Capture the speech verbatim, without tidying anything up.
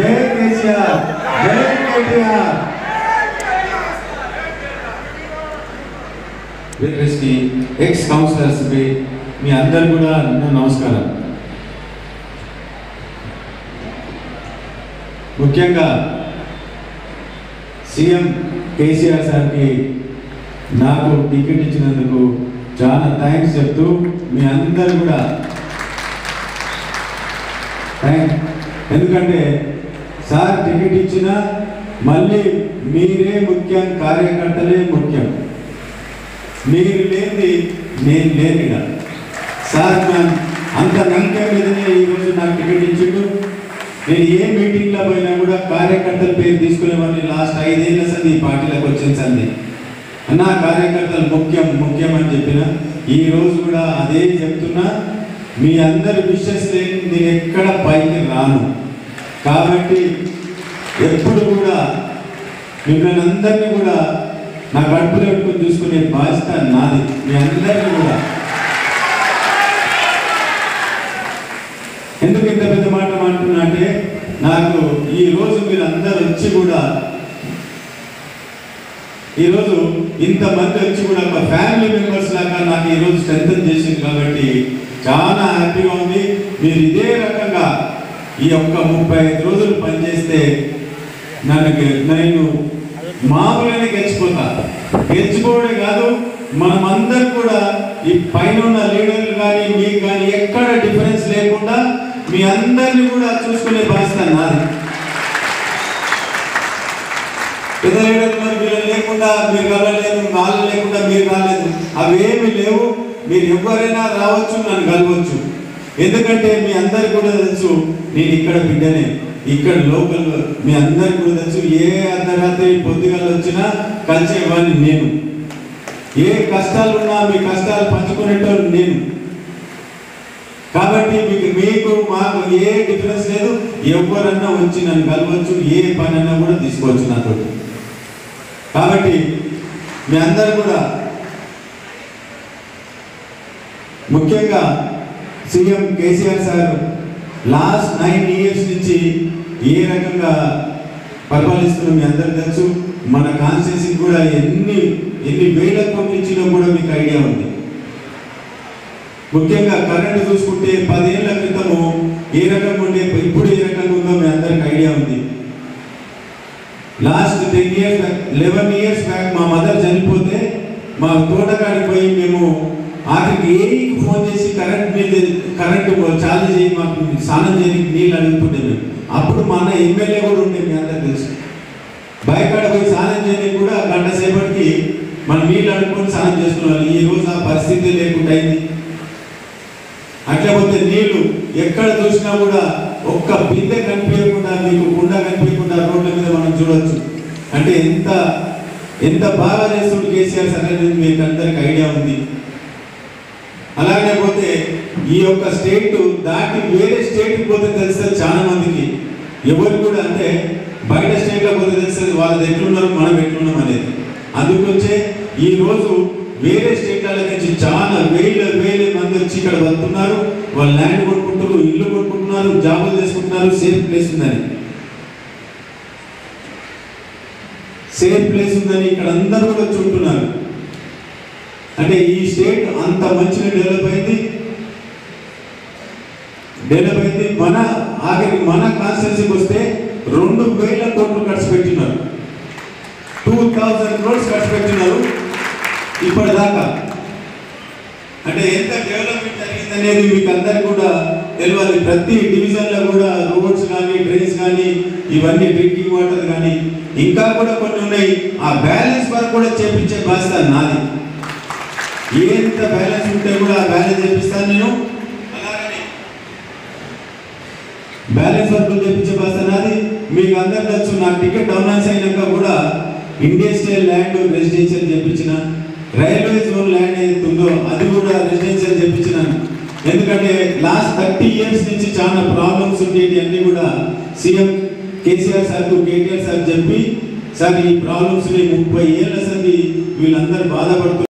జై కేసీఆర్, జై కేటీఆర్. కి ఎక్స్ కౌన్సిలర్స్ కి మీ అందరు కూడా నమస్కారం. ముఖ్యంగా సీఎం కేసీఆర్ సార్కి నాకు టికెట్ ఇచ్చినందుకు చాలా థ్యాంక్స్ చెప్తూ మీ అందరు కూడా థ్యాంక్. ఎందుకంటే సార్ టికెట్ ఇచ్చిన మళ్ళీ మీరే ముఖ్యం, కార్యకర్తలే ముఖ్యం. మీరు లేనిది నేను లేనిగా సార్ అంత నమ్మకం మీదనే ఈరోజు నాకు టికెట్ ఇచ్చిండు. నేను ఏ మీటింగ్లో పోయినా కూడా కార్యకర్తల పేరు తీసుకునేవాడిని. లాస్ట్ ఐదేళ్ల సంది ఈ పార్టీలకు వచ్చిన సంది అన్న కార్యకర్తలు ముఖ్యం ముఖ్యం అని చెప్పిన ఈ రోజు కూడా అదే చెప్తున్నా. మీ అందరి విషెస్ లేని నేను ఎక్కడ పైకి రాను. కాబట్టి ఎప్పుడు కూడా మిమ్మల్ని అందరినీ కూడా నా కడుపులో పెట్టుకుని చూసుకునే బాధ్యత నాది. మీ అందరినీ కూడా ఎందుకు ఇంత పెద్ద మాట అంటున్నా అంటే నాకు ఈరోజు మీరు అందరు వచ్చి కూడా ఈరోజు ఇంతమంది వచ్చి కూడా ఒక ఫ్యామిలీ మెంబర్స్ లాగా నాకు ఈరోజు స్ట్రెంథన్ చేసింది కాబట్టి చాలా హ్యాపీగా ఉంది. మీరు ఇదే రకంగా ఈ యొక్క ముప్పై ఐదు రోజులు పనిచేస్తే నాకు నేను మామూలుగానే గెలిచిపోతా. గెలిచిపోవడే కాదు, మనమందరం కూడా ఈ పైన ఉన్న లీడర్లు కానీ మీకు కానీ ఎక్కడ డిఫరెన్స్ లేకుండా మీ అందరినీ కూడా చూసుకునే బాధ్యత నాది. పెద్ద లీడర్ వీళ్ళు లేకుండా మీరు కలవలేదు, వాళ్ళు లేకుండా మీరు రాలేదు, అవేమి లేవు. మీరు ఎవరైనా రావచ్చు, నన్ను కలవచ్చు. ఎందుకంటే మీ అందరికి కూడా తెలుసు నేను ఇక్కడ బిడ్డనే, ఇక్కడ లోకల్. మీ అందరికి కూడా తెలుసు ఏ అర్ధరాత్రి పొద్దుగాలు వచ్చినా కలిసేవాడిని నేను. ఏ కష్టాలు ఉన్నా మీ కష్టాలు పంచుకునేటోళ్ళు నేను. కాబట్టి మీకు మీకు మాకు ఏ డిఫరెన్స్ లేదు. ఎవరన్నా వచ్చి నన్ను కలవచ్చు, ఏ పని అన్నా కూడా తీసుకోవచ్చు నాతో. కాబట్టి మీ అందరు కూడా ముఖ్యంగా CM KCR sir last nine years నుంచి ఏ రకంగా పరిపాలిస్తున్నా మీ అందరికి తెలుసు. మన కాన్స్టిట్యూన్సీ కూడా ఎన్ని ఎన్ని వేల కోట్ల ఇచ్చినా కూడా మీకు ఐడియా ఉంది. ముఖ్యంగా కరెంటు చూసుకుంటే పదేళ్ల క్రితము ఏ రకంగా ఉండే, ఇప్పుడు ఏ రకంగా ఉందో మీ అందరికి ఐడియా ఉంది. Last ten years back eleven years back మా మదర్ చనిపోతే మా తోటకాడికి పోయి మేము ఆఖరికి ఏకి ఫోన్ చేసి కరెంట్ మీద కరెంటు చాలు చేయి, మాకు స్నానం చేయడానికి నీళ్ళు అడుగుతుంటే మేము. అప్పుడు మా అన్న ఎమ్మెల్యే కూడా ఉండే, మీ అందరికి తెలుసు. బయకాడ పోయి స్నానం చేయడానికి కూడా గంట సేపటికి మనం నీళ్ళు అడుక్కొని స్నానం చేసుకున్నాం. ఈ రోజు ఆ పరిస్థితి లేకుండా అయింది. అట్లా పోతే నీళ్లు ఎక్కడ చూసినా కూడా ఒక్క బిందె కనిపించకుండా, మీకు కుండ కనిపించకుండా రోడ్ల మీద మనం చూడవచ్చు. అంటే ఎంత ఎంత బాగా చేస్తుంది కేసీఆర్ సార్ అనేది మీకు అందరికి ఐడియా ఉంది. అలాగే పోతే ఈ యొక్క స్టేట్ దాటి వేరే స్టేట్కి పోతే తెలుస్తుంది చాలా మందికి. ఎవరు కూడా అంటే బయట స్టేట్లో పోతే తెలుస్తుంది వాళ్ళది ఎట్లున్నారు, మనం ఎట్లున్నాం అనేది. అందుకొచ్చే ఈరోజు వేరే స్టేట్ల నుంచి చాలా వేల వేల మంది వచ్చి ఇక్కడ వస్తున్నారు. వాళ్ళు ల్యాండ్ కొట్టుకుంటారు, ఇల్లు కొట్టుకుంటున్నారు, జాబులు చేసుకుంటున్నారు. సేఫ్ ప్లేస్ ఉందని సేఫ్ ప్లేస్ ఉందని ఇక్కడ అందరూ కూడా చూస్తున్నారు. అంటే ఈ స్టేట్ అంత మంచిగా డెవలప్ అయింది డెవలప్ అయింది మన ఆఖరికి మన కాన్స్టిట్యూన్సీకి వస్తే రెండు వేల కోట్లు ఖర్చు పెట్టినారు. టూ థౌజండ్ క్రోడ్స్ ఖర్చు పెట్టినారు ఇప్పటిదాకా. అంటే ఎంత డెవలప్మెంట్ జరిగిందనేది మీకు అందరికి కూడా తెలియాలి. ప్రతి డివిజన్లో కూడా రోడ్స్ కానీ డ్రైన్స్ కానీ ఇవన్నీ డ్రింకింగ్ వాటర్ కానీ ఇంకా కూడా కొన్ని ఉన్నాయి. ఆ బ్యాలెన్స్ వర్క్ కూడా చేపించే బాధ్యత నాది. ఎంత బ్యాలెన్స్ ఉంటే కూడా ఆ బ్యాలెన్స్ చేపిస్తాను నేను. అలాగని బ్యాలెన్స్ వర్క్ చేపించే బాధ్యత నాది. మీకు అందరు తెలుసు నా టికెట్ డౌన్స్ అయినాక కూడా ఇండస్ట్రియల్ ల్యాండ్ రెసిడెన్షియల్ చేపించిన, రైల్వే జోన్ ల్యాండ్ ఏదైతే ఉందో అది కూడా రెసిడెన్షియల్ చేపించినాను. ఎందుకంటే లాస్ట్ థర్టీ ఇయర్స్ నుంచి చాలా ప్రాబ్లమ్స్ ఉండేవి. అన్నీ కూడా సీఎం కేసీఆర్ సార్కు కేటీఆర్ సార్ చెప్పి సార్ ఈ ప్రాబ్లమ్స్ని ముప్పై ఏళ్ళ సంది వీళ్ళందరూ బాధపడుతున్నారు.